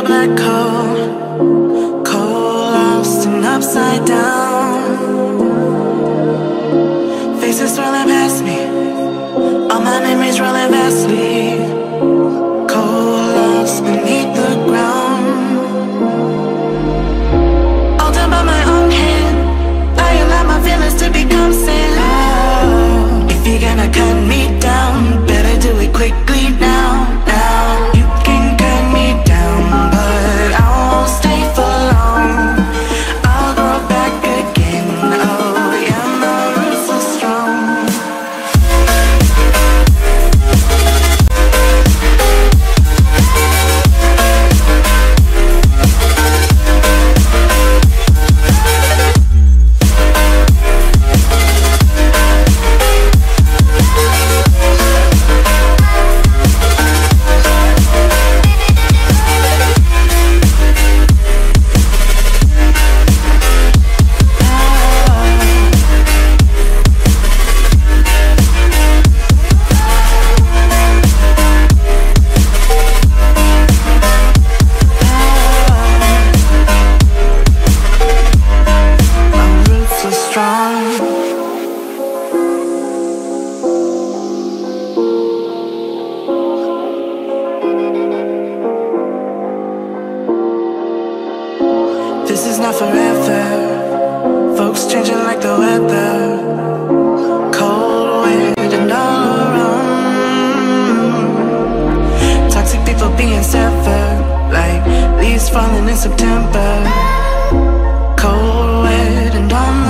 a black hole, cold, lost and upside down. Faces swirling past me, all my memories rolling vastly. Cold, lost beneath the ground. All done by my own hand, I allow my feelings to become sand. Oh, if you're gonna cut me down, better do it quickly now. You can cut me down, but I won't stay for long. I'll grow back again. Oh yeah, my roots are strong. This is not forever. Folks changing like the weather. Cold wind and all around. Toxic people being severed, like leaves falling in September. Cold wind and all